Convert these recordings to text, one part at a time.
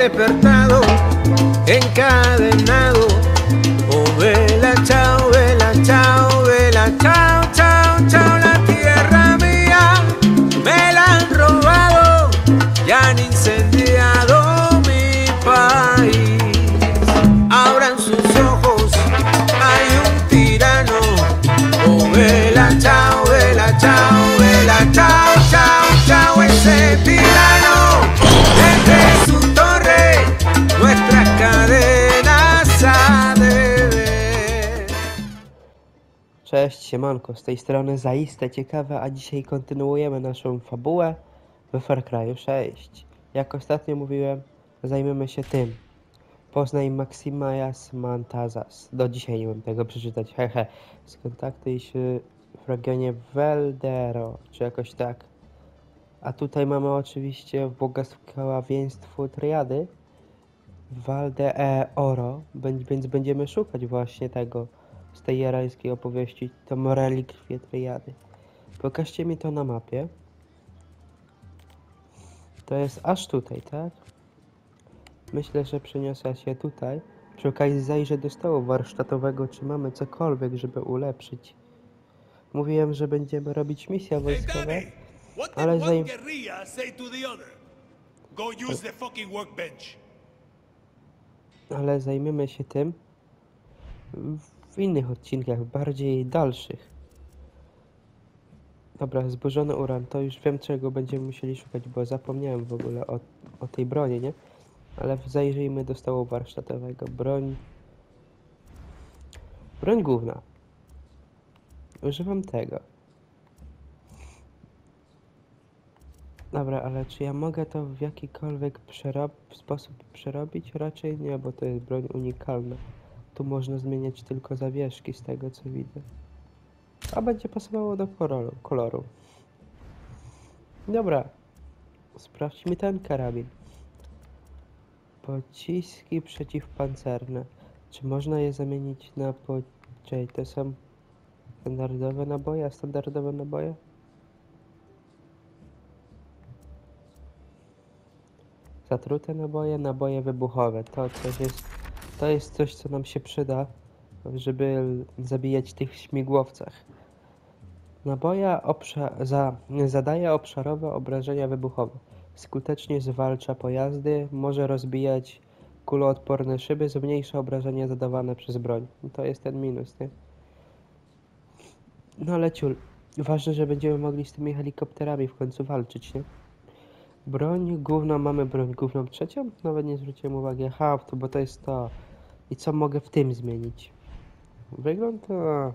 despertado, encadenado. Oh, vela, chao, chao, chao, chao. La tierra mía me la han robado y han incendiado mi país. Abran sus ojos, hay un tirano. Oh, vela, chao, chao, chao. Ese tirano desde su torre nuestras cadenas ha de ver. Cześć, siemanko, z tej strony Zaiste Ciekawe, a dzisiaj kontynuujemy naszą fabułę we Far Cry'u 6. Jak ostatnio mówiłem, zajmiemy się tym. Poznaj Maximajas Mantazas. Do dzisiaj nie wiem tego przeczytać, hehe. Skontaktuj się w regionie Veldero, czy jakoś tak. A tutaj mamy oczywiście błogosławieństwo triady Valde Oro, więc będziemy szukać właśnie tego z tej jarańskiej opowieści, tą relikwię triady. Pokażcie mi to na mapie. To jest aż tutaj, tak? Myślę, że przeniosę się tutaj. Przy okazji zajrzę do stołu warsztatowego, czy mamy cokolwiek, żeby ulepszyć. Mówiłem, że będziemy robić misje wojskowe, ale zajmiemy się tym w innych odcinkach, bardziej dalszych. Dobra, zburzony uran, to już wiem, czego będziemy musieli szukać, bo zapomniałem w ogóle o tej broni, nie? Ale zajrzyjmy do stołu warsztatowego. Broń główna. Używam tego. Dobra, ale czy ja mogę to w jakikolwiek sposób przerobić? Raczej nie, bo to jest broń unikalna. Tu można zmieniać tylko zawieszki z tego, co widzę. A będzie pasowało do koloru. Dobra. Sprawdźmy ten karabin. Pociski przeciwpancerne. Czy można je zamienić na Czyli to są standardowe naboje, a standardowe naboje? Zatrute naboje, naboje wybuchowe. To jest coś, co nam się przyda, żeby zabijać tych śmigłowcach. Naboja zadaje obszarowe obrażenia wybuchowe. Skutecznie zwalcza pojazdy, może rozbijać kuloodporne szyby, zmniejsza obrażenia zadawane przez broń. To jest ten minus, nie? No ale ciul, ważne, że będziemy mogli z tymi helikopterami w końcu walczyć, nie? Broń główną, mamy broń główną trzecią? Nawet nie zwróciłem uwagi. Aha, bo to jest to. I co mogę w tym zmienić? Wygląd to...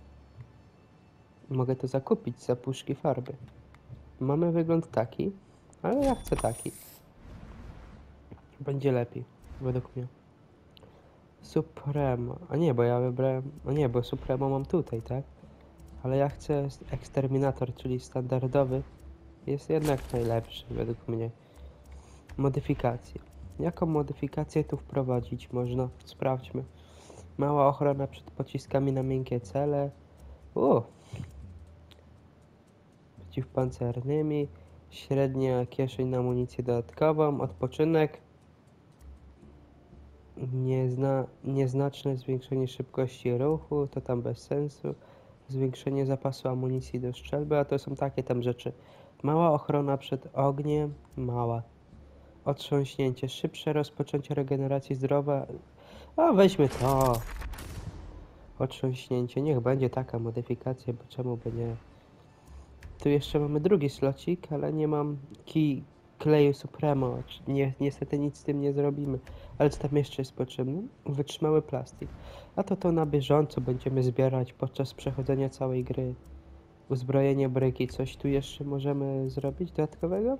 Mogę to zakupić za puszki farby. Mamy wygląd taki, ale ja chcę taki. Będzie lepiej, według mnie. Supremo. A nie, bo ja wybrałem... A nie, bo Supremo mam tutaj, tak? Ale ja chcę eksterminator, czyli standardowy. Jest jednak najlepszy, według mnie. Modyfikacje. Jaką modyfikację tu wprowadzić można? Sprawdźmy. Mała ochrona przed pociskami na miękkie cele. Przeciwpancernymi. Średnia kieszeń na amunicję dodatkową. Odpoczynek. Nieznaczne zwiększenie szybkości ruchu. To tam bez sensu. Zwiększenie zapasu amunicji do strzelby. A to są takie tam rzeczy. Mała ochrona przed ogniem. Mała. Otrząśnięcie. Szybsze rozpoczęcie regeneracji zdrowia. A weźmy to. Otrząśnięcie. Niech będzie taka modyfikacja, bo czemu by nie. Tu jeszcze mamy drugi slocik, ale nie mam kleju Supremo. Niestety nic z tym nie zrobimy. Ale co tam jeszcze jest potrzebne? Wytrzymały plastik. A to na bieżąco będziemy zbierać podczas przechodzenia całej gry. Uzbrojenie bryki. Coś tu jeszcze możemy zrobić dodatkowego?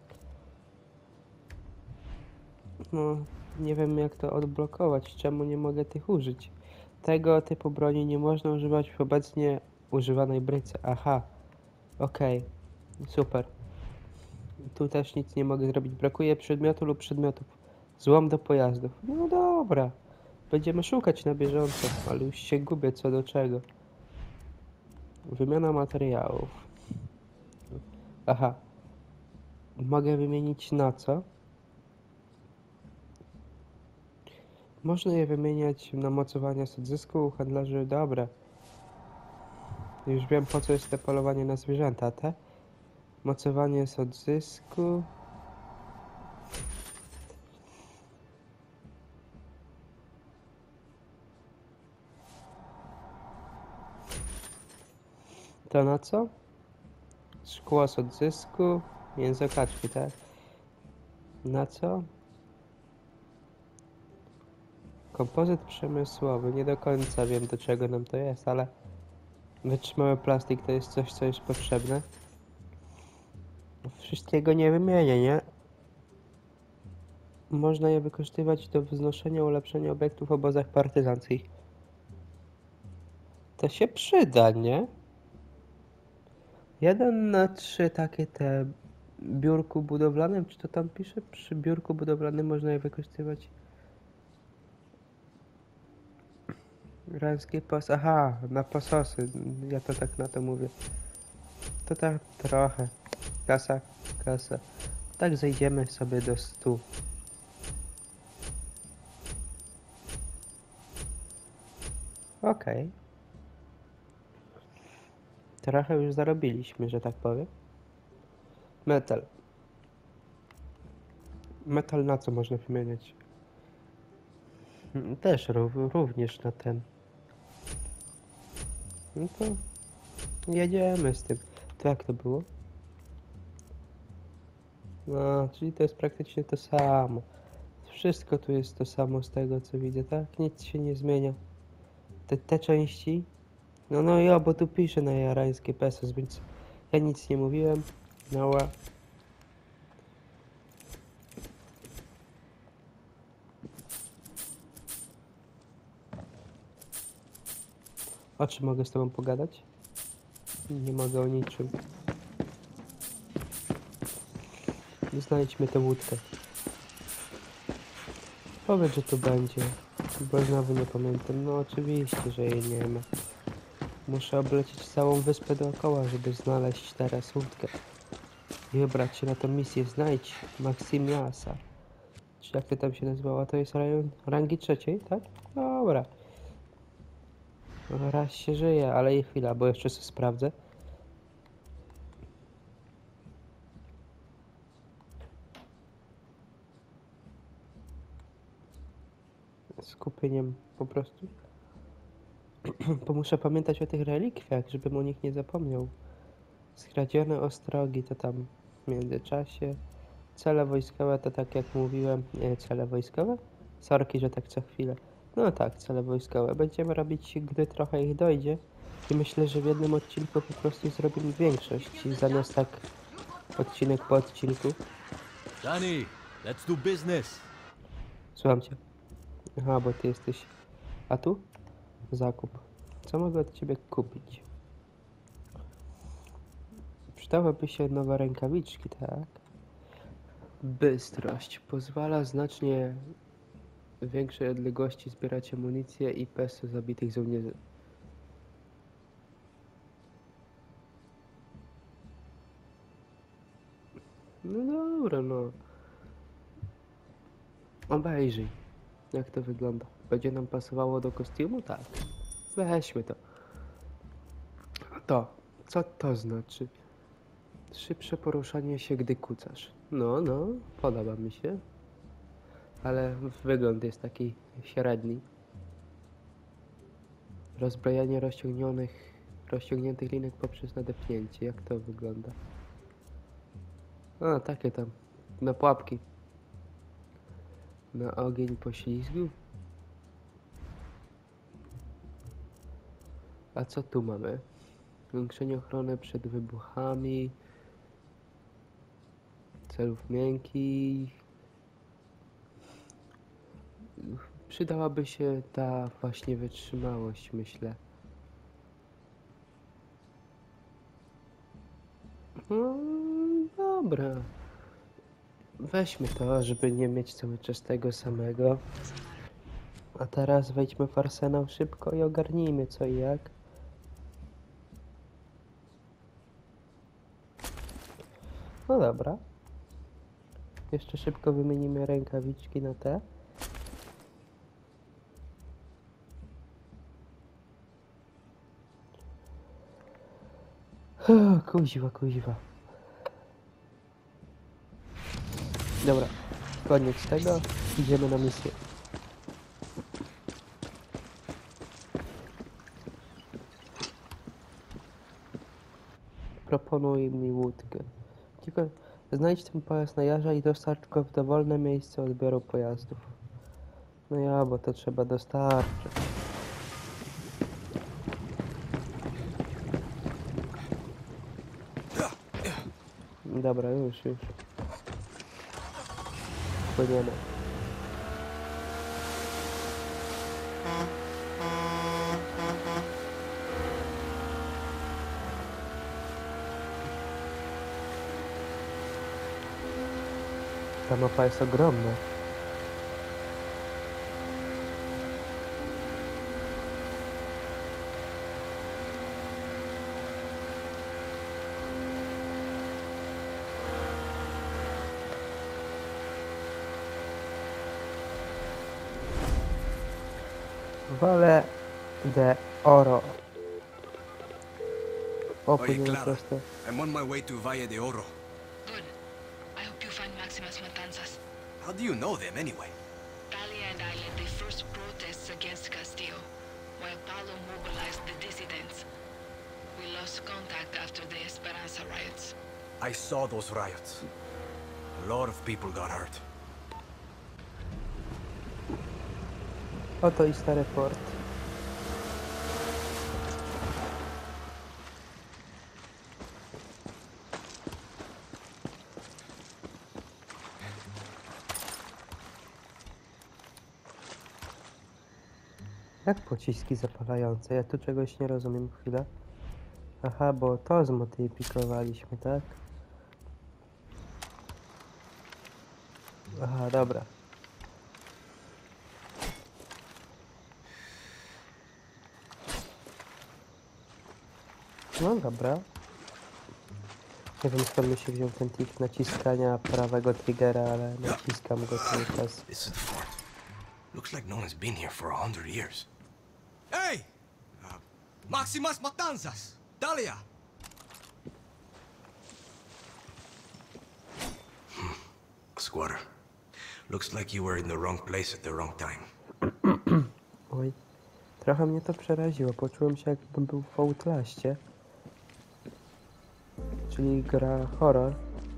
No, nie wiem jak to odblokować. Czemu nie mogę tych użyć? Tego typu broni nie można używać w obecnie używanej bryce. Aha. Okej. Super. Tu też nic nie mogę zrobić. Brakuje przedmiotu lub przedmiotów. Złom do pojazdów. No dobra. Będziemy szukać na bieżąco, ale już się gubię co do czego. Wymiana materiałów. Aha. Mogę wymienić na co? Można je wymieniać na mocowania z odzysku u handlarzy. Dobra. Już wiem, po co jest to polowanie na zwierzęta, te? Mocowanie z odzysku. To na co? Szkło z odzysku. Mięso kaczki, tak? Na co? Kompozyt przemysłowy. Nie do końca wiem, do czego nam to jest, ale wytrzymały plastik to jest coś, co jest potrzebne. Wszystkiego nie wymienię, nie? Można je wykorzystywać do wznoszenia, ulepszenia obiektów w obozach partyzanckich. To się przyda, nie? 1/3 takie te biurku budowlanym, czy to tam pisze? Przy biurku budowlanym można je wykorzystywać. Ręski pas, aha, na pasosy, ja to tak na to mówię. To tak trochę. Kasa, kasa. Tak zejdziemy sobie do 100. Okej. Trochę już zarobiliśmy, że tak powiem. Metal. Metal na co można wymieniać? Też również na ten. No to jedziemy z tym. To jak to było? No, czyli to jest praktycznie to samo. Wszystko tu jest to samo z tego co widzę, tak? Nic się nie zmienia. Te części. No ja, bo tu pisze na jarańskie pesos, więc ja nic nie mówiłem. No. O czym mogę z tobą pogadać? Nie mogę o niczym. Znajdźmy tę łódkę. Powiedz, że tu będzie. Bo znowu nie pamiętam. No oczywiście, że jej nie ma. Muszę oblecieć całą wyspę dookoła, żeby znaleźć teraz łódkę. I wybrać się na tą misję. Znajdź Maksimiasa. Czy jak to tam się nazywała? To jest rejon rangi 3, tak? Dobra. Raz się żyje, ale i chwila, bo jeszcze sobie sprawdzę. Skupieniem po prostu. Bo muszę pamiętać o tych relikwiach, żebym o nich nie zapomniał. Skradzione ostrogi to tam w międzyczasie. Cele wojskowe to tak jak mówiłem. Nie, cele wojskowe? Sorki, że tak co chwilę. No tak, cele wojskowe. Będziemy robić, gdy trochę ich dojdzie. I myślę, że w jednym odcinku po prostu zrobimy większość. Zamiast tak odcinek po odcinku. Danny, let's do business. Słucham cię. Aha, bo ty jesteś... A tu? Zakup. Co mogę od ciebie kupić? Przydałyby się nowe rękawiczki, tak? Bystrość. Pozwala znacznie większej odległości zbierać amunicję i peso zabitych żołnierzy. No dobra, no. Obejrzyj, jak to wygląda. Będzie nam pasowało do kostiumu? Tak. Weźmy to. To. Co to znaczy? Szybsze poruszanie się, gdy kucasz. No, podoba mi się. Ale wygląd jest taki średni. Rozbrajanie rozciągniętych linek poprzez nadepnięcie. Jak to wygląda? A, takie tam. Na pułapki. Na ogień poślizgu. A co tu mamy? Zwiększenie ochrony przed wybuchami. Celów miękkich. Przydałaby się ta właśnie wytrzymałość, myślę. No, dobra. Weźmy to, żeby nie mieć cały czas tego samego. A teraz wejdźmy w arsenał szybko i ogarnijmy co i jak. No dobra. Jeszcze szybko wymienimy rękawiczki na te. Kuźwa, kuźwa. Dobra, koniec tego. Idziemy na misję. Proponuj mi łódkę. Tylko znajdź ten pojazd na jarza i dostarcz go w dowolne miejsce odbioru pojazdów. No ja, bo to trzeba dostarczyć. Dobra, już. Płyniemy. Ta mapa jest ogromna. Valle de Oro. O, Oye, płyniemy Clara, prosto. I'm on my way to Valle de Oro. Good. I hope you find Maximus Matanzas. How do you know them anyway? Talia and I led the first protests against Castillo, while Paulo mobilized the dissidents. We lost contact after the Esperanza riots. I saw those riots. A lot of people got hurt. Oto i stary port. Jak pociski zapalające? Ja tu czegoś nie rozumiem. Chwilę. Aha, bo to zmodyfikowaliśmy, tak? Aha, dobra. No dobra. Nie wiem skąd mi się wziął ten tik naciskania prawego triggera, ale naciskam go cały czas. This is the fort. Looks like no one's been here for 100 years. Hey! Maximus Matanzas! Dalia! Squatter. Looks like you were in the wrong place at the wrong time. Oj, trochę mnie to przeraziło. Poczułem się jakbym był w Outlaście. Czyli gra horror.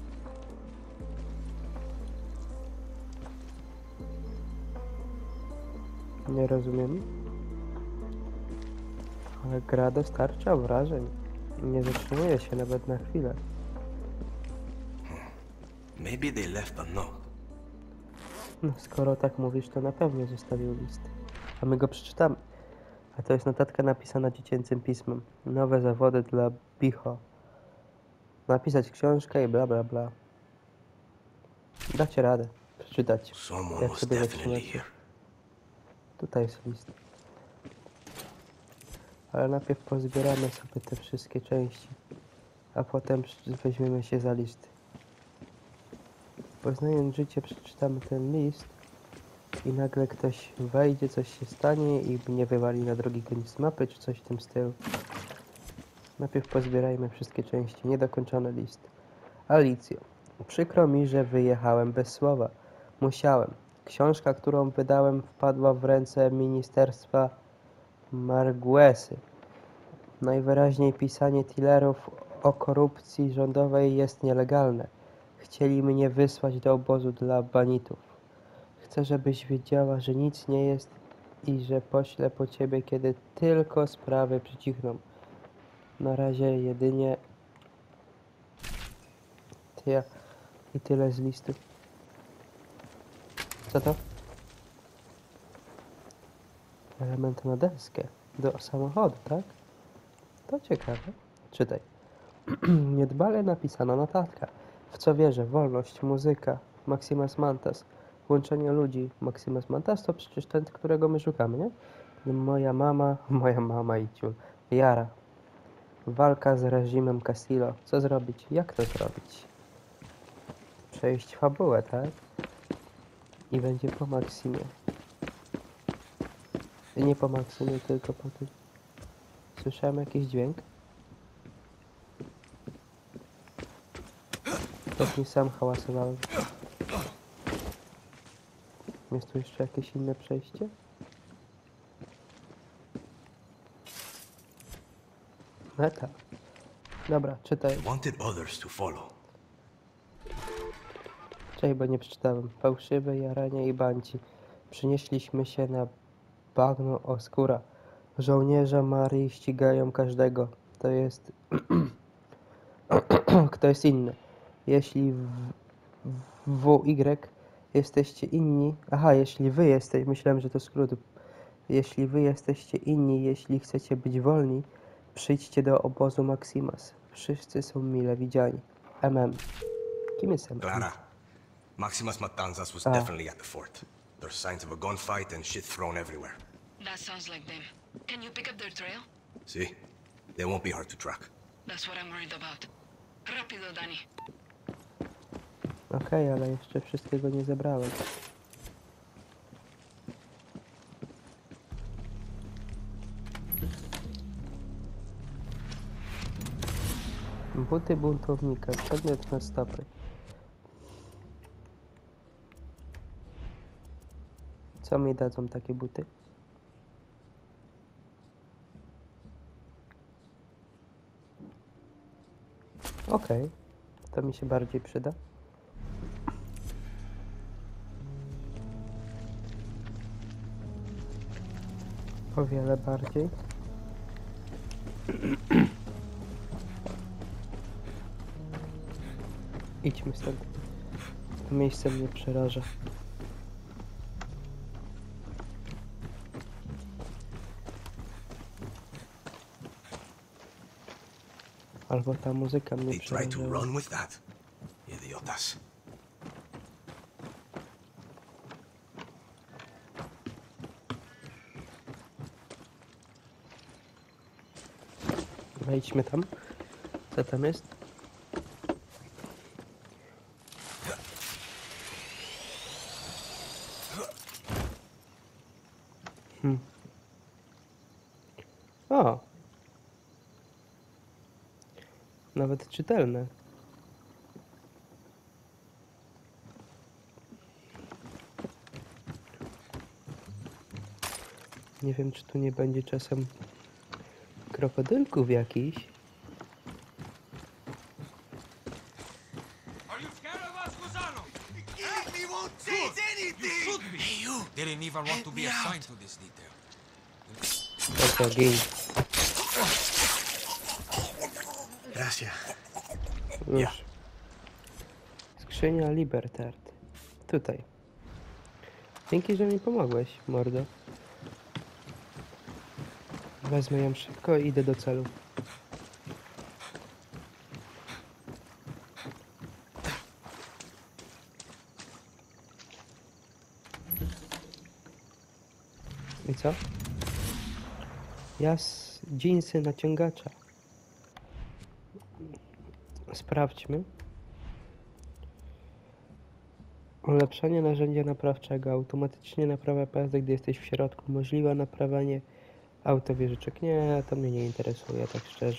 Nie rozumiem. Ale gra dostarcza wrażeń. Nie zatrzymuje się nawet na chwilę. Maybe they left a note. No, skoro tak mówisz, to na pewno zostawił list. A my go przeczytamy. A to jest notatka napisana dziecięcym pismem. Nowe zawody dla Bicho. Napisać książkę i bla bla bla. Dacie radę przeczytać. Someone Jak was sobie definitely zaczynacie. here. Tutaj jest list. Ale najpierw pozbieramy sobie te wszystkie części. A potem weźmiemy się za listy. Poznając życie, przeczytamy ten list i nagle ktoś wejdzie, coś się stanie i mnie wywali na drugi koniec mapy, czy coś w tym stylu. Najpierw pozbierajmy wszystkie części. Niedokończony list. Alicjo. Przykro mi, że wyjechałem bez słowa. Musiałem. Książka, którą wydałem, wpadła w ręce Ministerstwa Marguesy. Najwyraźniej pisanie tillerów o korupcji rządowej jest nielegalne. Chcieli mnie wysłać do obozu dla banitów. Chcę, żebyś wiedziała, że nic nie jest i że poślę po ciebie, kiedy tylko sprawy przycichną. Na razie jedynie ja i tyle z listu. Co to? Element na deskę. Do samochodu, tak? To ciekawe. Czytaj. Niedbale napisana notatka. W co wierzę? Wolność, muzyka, Maximus Mantas. Łączenie ludzi. Maximus Mantas to przecież ten, którego my szukamy, nie? Moja mama i ciul. Jara. Walka z reżimem Castillo. Co zrobić? Jak to zrobić? Przejść fabułę, tak? I będzie po Maximie. I nie po Maximie, tylko po tym. Słyszałem jakiś dźwięk? Pewnie sam hałasowałem. Jest tu jeszcze jakieś inne przejście? Meta. Dobra, czytaj. Wanted others to follow. Czekaj, bo nie przeczytałem. Fałszywe jaranie i banci. Przynieśliśmy się na bagno Oskura. Żołnierze Marii ścigają każdego. To jest... Kto jest inny. Jeśli WY jesteście inni... Aha, jeśli wy jesteście... Myślałem, że to skrót. Jeśli wy jesteście inni, jeśli chcecie być wolni, przyjdźcie do obozu Maximas. Wszyscy są mile widziani. Kim jest MM? Clara, Maximus Matanzas was Ah. definitely at the fort. There's signs of a gunfight and shit thrown everywhere. That sounds like them. Can you pick up their trail? See? They won't be hard to track. That's what I'm worried about. Rapido, Danny. Okej, ale jeszcze wszystkiego nie zebrałem. Buty buntownika, przedmiot na stopy. Co mi dadzą takie buty? Okej, to mi się bardziej przyda. O wiele bardziej. Idźmy stąd. To miejsce mnie przeraża. Albo ta muzyka mnie They tried to przeraża. run with that. Idiotas. Wejdźmy tam. Co tam jest? O! Nawet czytelne. Nie wiem, czy tu nie będzie czasem krokodylków jakichś. Are you scared of us, Gusano? He won't change anything! You should be. Hey, you! Didn't even want to be assigned to this detail. Oto gej. Gracias. Już. Skrzynia Libertard. Tutaj. Dzięki, że mi pomogłeś, mordo. Wezmę ją szybko i idę do celu. I co? Dżinsy naciągacza. Sprawdźmy. Ulepszenie narzędzia naprawczego. Automatycznie naprawia pojazdy, gdy jesteś w środku. Możliwe naprawianie autowieżyczek. Nie, to mnie nie interesuje, tak szczerze.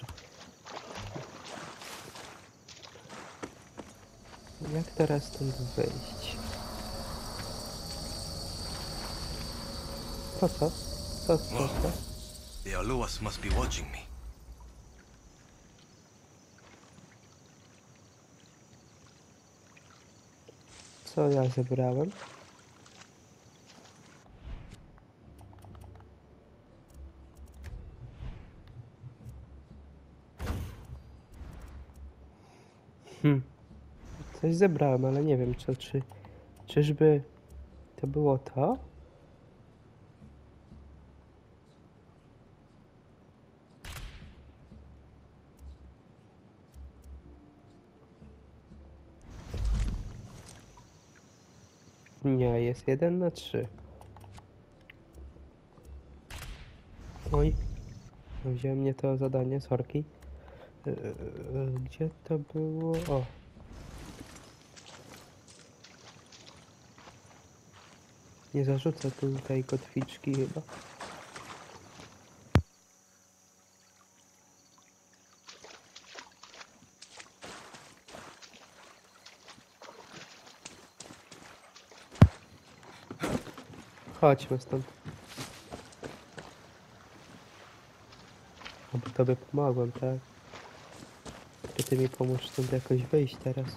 Jak teraz stąd wyjść? Po co? Co? The Aluas must be watching me. Co ja zebrałem? Coś zebrałem, ale nie wiem co, czyżby to było to? Nie, jest 1 na 3. Oj, wziąłem nie to zadanie, sorki. Gdzie to było? O. Nie zarzucę tutaj kotwiczki chyba. Chodźmy stąd. Bo tobie pomogłem, tak? To ty mi pomóż stąd jakoś wyjść teraz.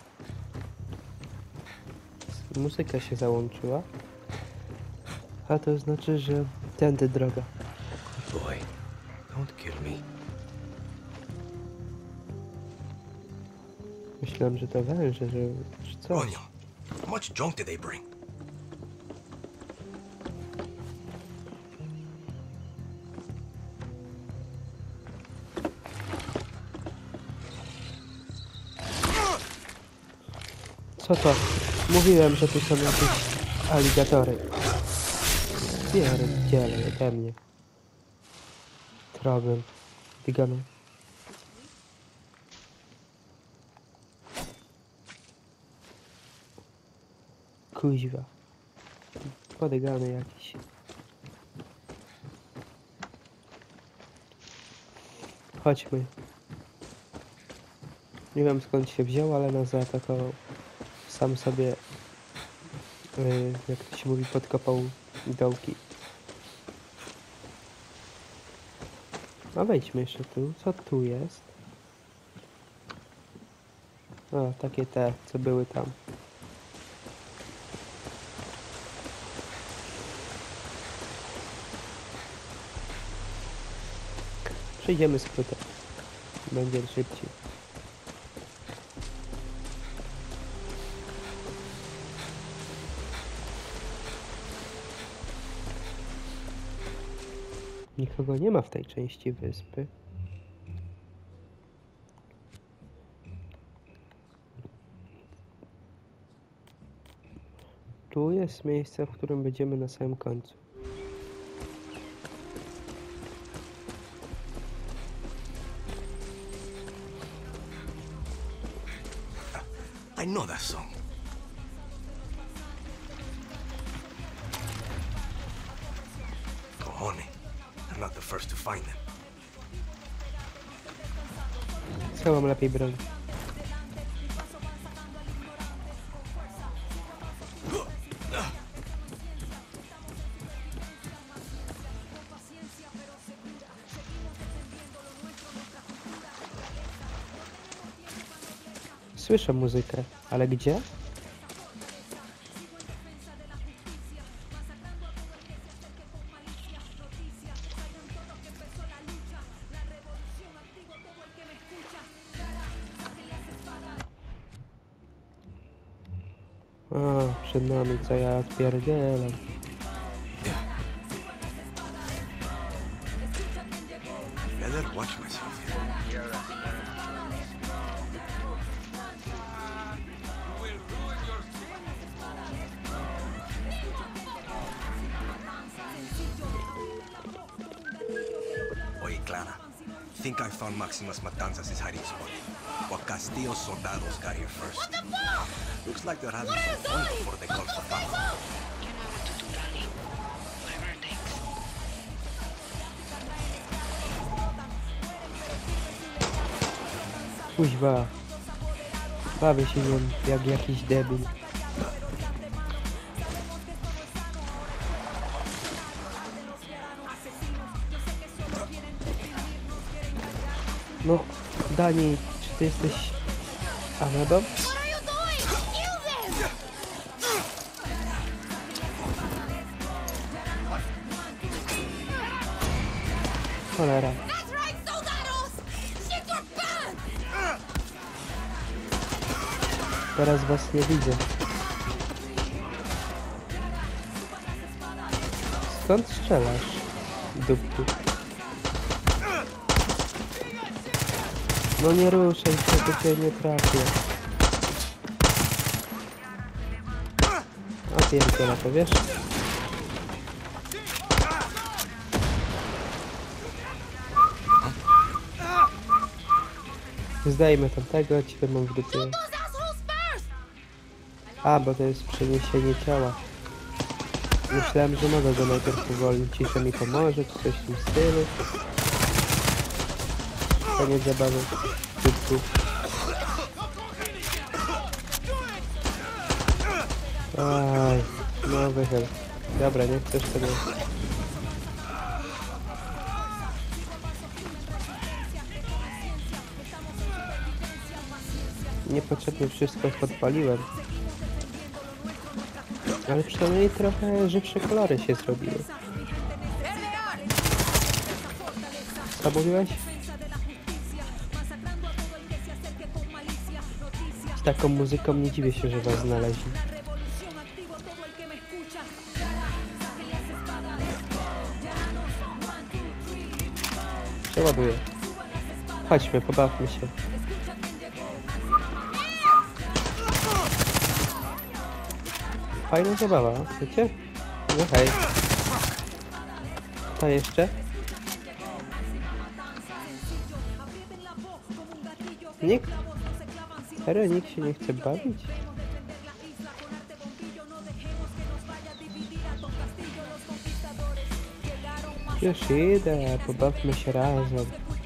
Muzyka się załączyła. A to znaczy, że tędy droga. Boy, don't kill me. Myślałem, że to węże, że coś. Ronyo, how much junk did they bring? Co to? Mówiłem, że tu są jakieś aligatory. Pierdziele ode mnie. Problem. Dygamy. Kuźwa. Podygany jakiś. Chodźmy. Nie wiem skąd się wziął, ale nas zaatakował. Sam sobie, jak to się mówi, podkopał dołki. A wejdźmy jeszcze tu. Co tu jest? O, takie te, co były tam. Przejdziemy skrótem. Będzie szybciej. Nikogo nie ma w tej części wyspy. Tu jest miejsce, w którym będziemy na samym końcu. I know that song. Cojones. I'm not the first to find them. Co mam lepiej broń? Słyszę muzykę, ale gdzie? A, przed nami, co ja odpierdzielam. Better watch myself here. Oye, Clara. Think I found Maximus Matanzas' hiding spot. While Castillo's soldados got here first. What the fuck? Looks like they're having some fun before they call Stefano. You know what to do, Danny. Whatever it takes. Kuźwa. Bawię się nią jak jakiś debil. No, Dani, czy ty jesteś amebą? Cholera. Teraz was nie widzę. Skąd strzelasz, dupku? No nie ruszaj się, to cię nie trafię. A pierdziela, to wiesz? Zdajmy tamtego, ciebie mam w dupie. A, bo to jest przeniesienie ciała. Myślałem, że mogę go najpierw uwolnić, że mi pomoże, czy coś w tym stylu. Koniec zabawy. Dupku. Aj, no wychyl. Dobra, nie chcesz tego. Niepotrzebnie wszystko podpaliłem. Ale przynajmniej trochę żywsze kolory się zrobiły. Co mówiłeś? Z taką muzyką nie dziwię się, że was znaleźli. Przeładuję. Chodźmy, pobawmy się. Fajna zabawa, wiecie? No hej. To jeszcze? Nikt? Serio, nikt się nie chce bawić? Już idę, pobawmy się razem.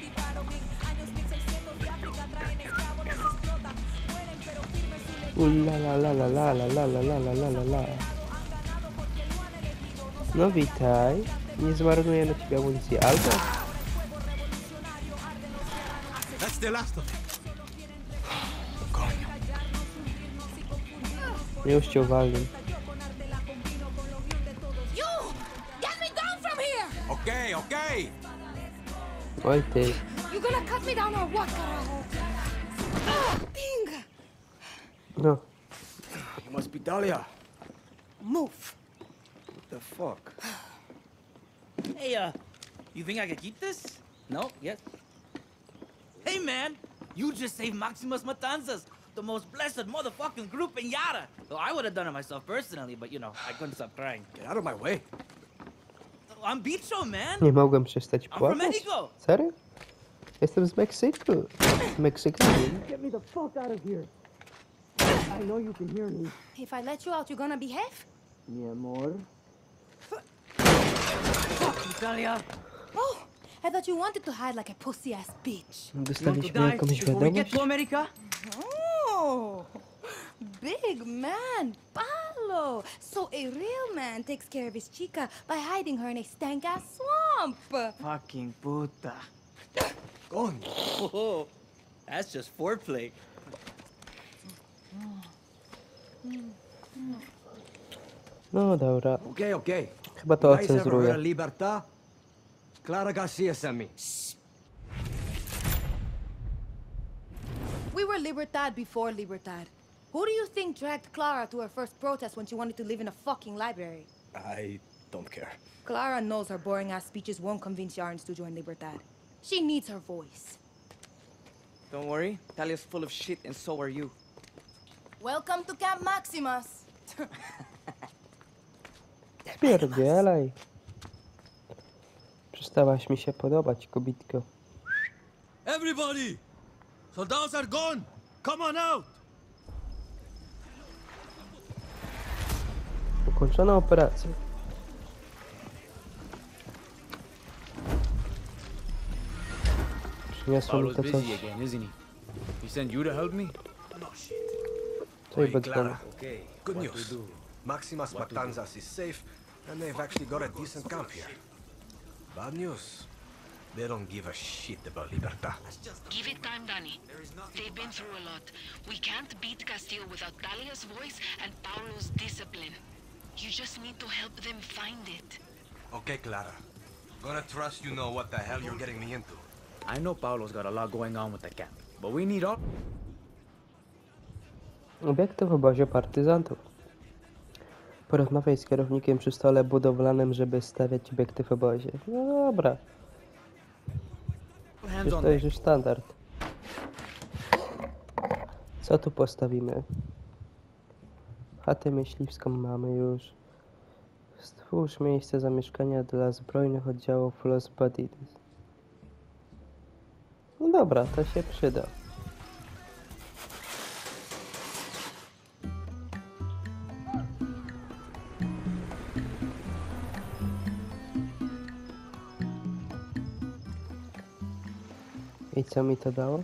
La la la la la la la la la la la la la. No witaj. Nie zmarnuję na ciebie amunicji, albo... That's the last of it. Już cię uwalniam. You! Get me down from here! Okay, okay. Oj ty. You gonna cut me down or what, carajo? Ding! No. You must be Dahlia. Move. What the fuck? Hey, you think I could keep this? No? Yes? Hey, man! You just saved Maximus Matanzas, the most blessed motherfucking group in Yara! So I would have done it myself personally, but you know, I couldn't stop crying. Get out of my way. I'm Bicho, man! Nie mogłem przestać I'm from płakać? Mexico! Serio? Jestem z Meksyku. Meksykanin. Get me the fuck out of here! I know you can hear me. If I let you out, you're gonna behave? Mi amor. Fuck, Natalia! Oh, I thought you wanted to hide like a pussy-ass bitch. You want to Dostaliśmy die jakąś before we get wiadomość? to America? Oh, big man, Paulo. So a real man takes care of his chica by hiding her in a stank-ass swamp. Fucking puta. Gone. Oh, that's just foreplay. No dobra. Okay, okay. Chyba to You guys ever heard ocenzuruję. of Libertad? Clara Garcia sent me. We were Libertad before Libertad. Who do you think dragged Clara to her first protest when she wanted to live in a fucking library? I don't care. Clara knows her boring-ass speeches won't convince Yarns to join Libertad. She needs her voice. Don't worry, Talia's full of shit and so are you. Welcome to Camp Maximus. Spierdzielaj. Przestałaś mi się podobać, kobitko. Everybody! Soldados are gone! Come on out! Ukończona operacja. Przyniosło mi Paulo's to coś. busy again, isn't he? He sent you to help me? Coś Hey, bez Clara. Good news. Maximas Matanzas is safe, and they've actually got a decent camp here. Bad news. They don't give a shit about Libertad. Give it time, Danny. They've been through a lot. We can't beat Castillo without Dahlia's voice and Paulo's discipline. You just need to help them find it. Okay, Clara. Gonna trust you know what the hell you're getting me into. I know Paulo's got a lot going on with the camp, but we need all... Obiekty w obozie partyzantów. Porozmawiaj z kierownikiem przy stole budowlanym, żeby stawiać obiekty w obozie. No dobra. hands Przecież on to jest deck. już standard. Co tu postawimy? Chatę myśliwską mamy już. Stwórz miejsce zamieszkania dla zbrojnych oddziałów Los Bandidos. No dobra, to się przyda. I co mi to dało?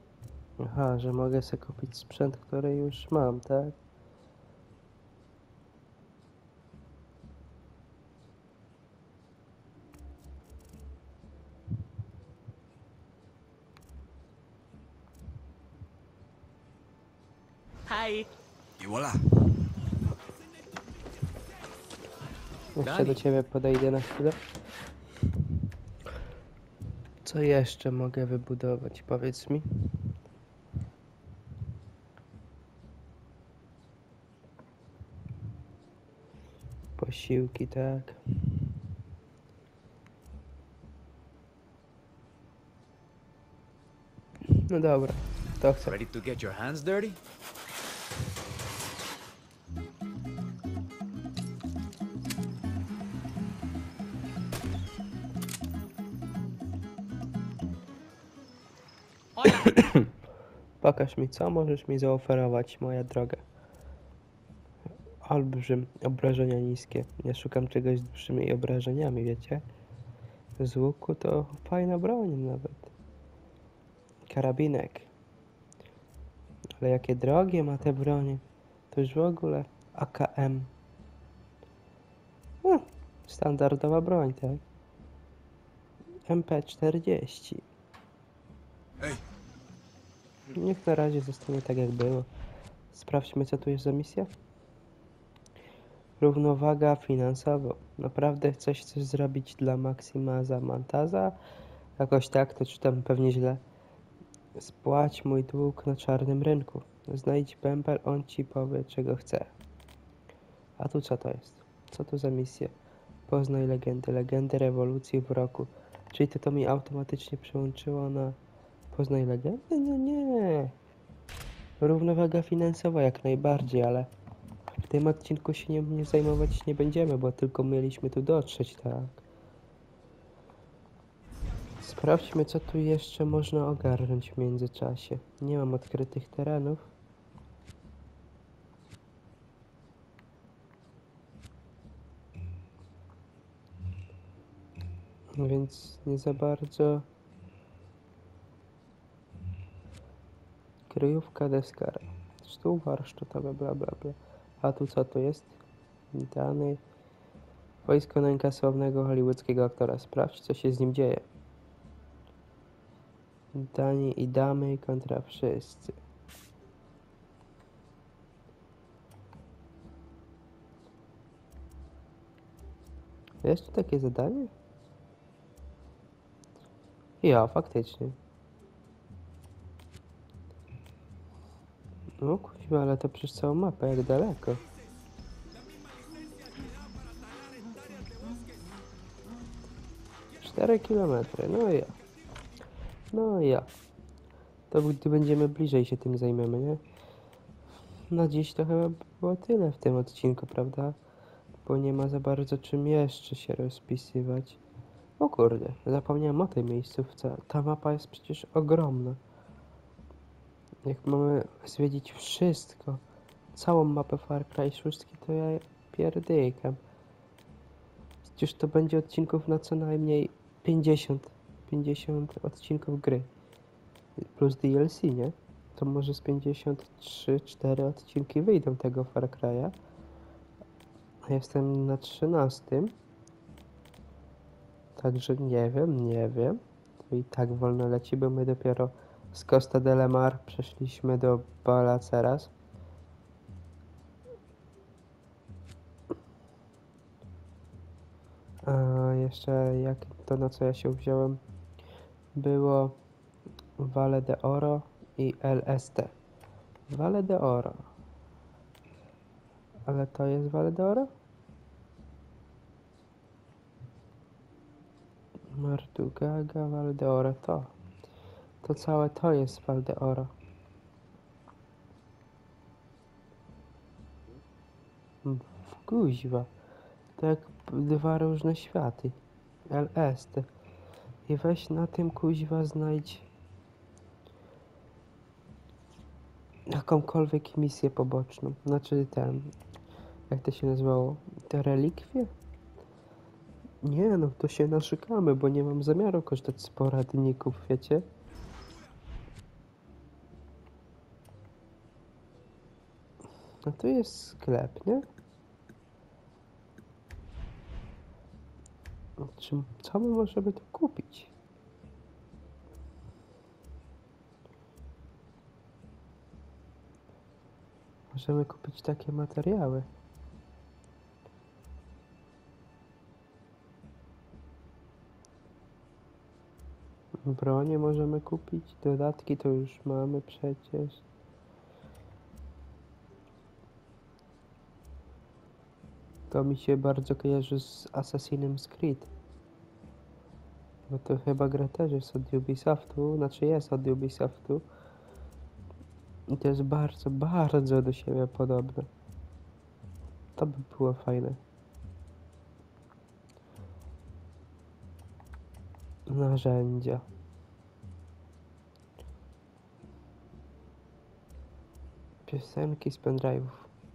Aha, że mogę sobie kupić sprzęt, który już mam, tak? Hi. Y voila. Jeszcze do ciebie podejdę na chwilę. Co jeszcze mogę wybudować? Powiedz mi. Posiłki, tak. No dobra, to chcę. Ready to get your hands dirty? Pokaż mi, co możesz mi zaoferować, moja droga. Olbrzym, obrażenia niskie. Ja szukam czegoś z dłuższymi obrażeniami, wiecie? Z łuku to fajna broń nawet. Karabinek. Ale jakie drogie ma te bronie. To już w ogóle AKM. Standardowa broń, tak? MP40. Ej. Niech na razie zostanie tak jak było. Sprawdźmy, co tu jest za misja. Równowaga finansowa. Naprawdę chcesz coś zrobić dla Maximaza Mantaza? Jakoś tak, to czytam pewnie źle. Spłać mój dług na czarnym rynku. Znajdź bembel, on ci powie, czego chce. A tu co to jest? Co to za misja? Poznaj legendy. Legendy rewolucji w roku. Czyli to mi automatycznie przełączyło na... Poznaj legendy? No nie. Równowaga finansowa jak najbardziej, ale w tym odcinku się nie zajmować nie będziemy, bo tylko mieliśmy tu dotrzeć, tak. Sprawdźmy, co tu jeszcze można ogarnąć w międzyczasie. Nie mam odkrytych terenów. Więc nie za bardzo. Kryjówka deskara. Stół warsztatowy, bla bla bla. A tu co to jest? Dany. Wojsko najkasownego hollywoodzkiego aktora. Sprawdź, co się z nim dzieje. Dani i damy kontra wszyscy. Jest tu takie zadanie? Ja, faktycznie. No kuźwa, ale to przez całą mapę, jak daleko. Cztery kilometry, no ja. No ja. To gdy będziemy bliżej się tym zajmiemy, nie? Na dziś to chyba było tyle w tym odcinku, prawda? Bo nie ma za bardzo czym jeszcze się rozpisywać. O kurde, zapomniałem o tej miejscówce. Ta mapa jest przecież ogromna. Jak mamy zwiedzić wszystko, całą mapę Far Cry 6, to ja pierdykam. Przecież to będzie odcinków na co najmniej 50 odcinków gry. Plus DLC, nie? To może z 53-4 odcinki wyjdą tego Far Cry'a. A jestem na 13. Także nie wiem. To i tak wolno leci, bo my dopiero z Costa del Mar przeszliśmy do Balaceras. A jeszcze jak to, na co ja się wziąłem, było Valle de Oro i LST. Valle de Oro. Ale to jest Valle de Oro? Martugaga, Valle de Oro, to. To całe to jest Valle de Oro. Kuźwa. To jak dwa różne światy. LST. I weź na tym kuźwa znajdź jakąkolwiek misję poboczną. Znaczy ten, jak to się nazywało? Te relikwie? Nie no, to się naszykamy, bo nie mam zamiaru korzystać z poradników, wiecie? No tu jest sklep, nie? Co my możemy tu kupić? Możemy kupić takie materiały. Bronię możemy kupić, dodatki to już mamy przecież. To mi się bardzo kojarzy z Assassin's Creed. Bo to chyba gra też jest od Ubisoftu, znaczy jest od Ubisoftu. I to jest bardzo, bardzo do siebie podobne. To by było fajne. Narzędzia. Piosenki z pendrive'ów.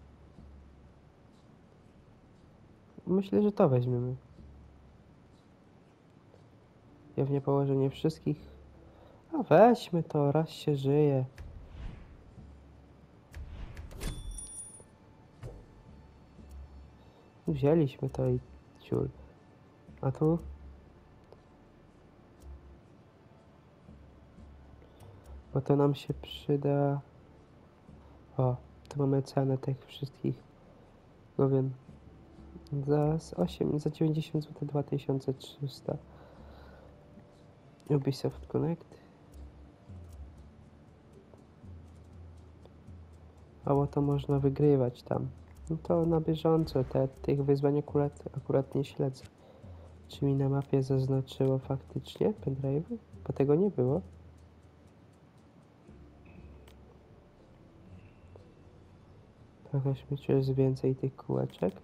Myślę, że to weźmiemy. Pewnie położenie wszystkich. A weźmy to, raz się żyje. Wzięliśmy to i ciul. A tu? Bo to nam się przyda. O, tu mamy cenę tych wszystkich głowien. Za 90 zł 2300. Ubisoft Connect. Mało to można wygrywać tam. No to na bieżąco, tych wyzwań akurat nie śledzę. Czy mi na mapie zaznaczyło faktycznie pendrive'y? Bo tego nie było. Pokaż mi, czy jest więcej tych kółeczek.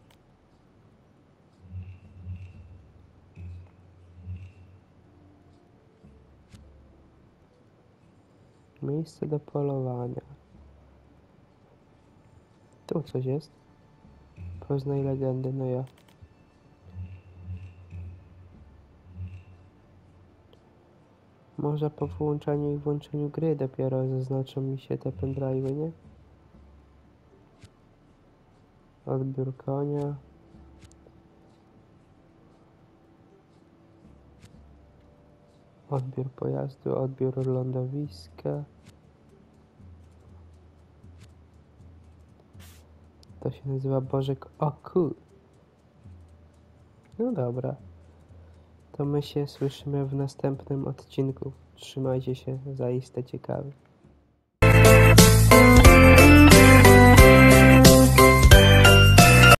Miejsce do polowania. Tu coś jest. Poznaj legendy, no ja. Może po włączaniu i włączeniu gry dopiero zaznaczą mi się te pendrive'y, nie? Odbiór konia. Odbiór pojazdu, odbiór lądowiska. To się nazywa Bożek Oku. No dobra. To my się słyszymy w następnym odcinku. Trzymajcie się, zaiste ciekawy.